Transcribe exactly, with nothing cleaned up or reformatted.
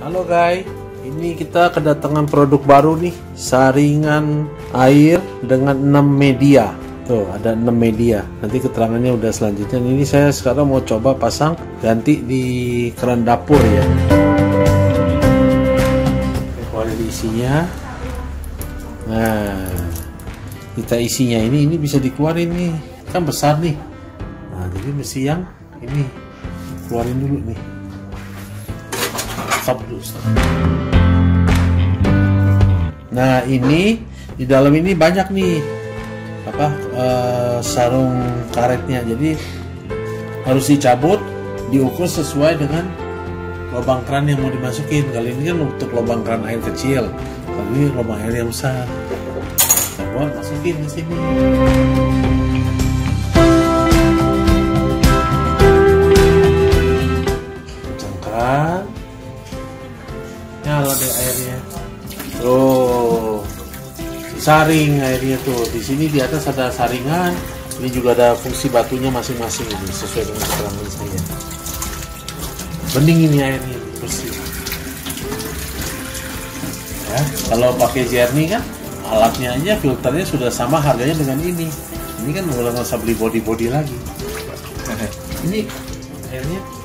Halo guys, ini kita kedatangan produk baru nih, saringan air dengan enam media. Tuh, ada enam media. Nanti keterangannya udah selanjutnya. Ini saya sekarang mau coba pasang ganti di keran dapur ya. Keluar isinya. Nah, kita isinya ini ini bisa dikeluarin nih. Kan besar nih. Nah, jadi mesti yang ini keluarin dulu nih. Stop dulu, stop. Nah, ini di dalam ini banyak nih apa uh, sarung karetnya. Jadi harus dicabut, diukur sesuai dengan lubang keran yang mau dimasukin. Kali ini kan untuk lubang keran air kecil, kali ini lubang air yang besar. Kita masukin di sini. Cangkang. Nyala deh airnya. Tuh, saring airnya tuh. Di sini di atas ada saringan. Ini juga ada fungsi batunya masing-masing ini sesuai dengan keterangan saya. Bening ini airnya bersih. Ya, kalau pakai jernih kan alatnya aja filternya sudah sama harganya dengan ini. Ini kan udah nggak usah beli body body lagi. Ini airnya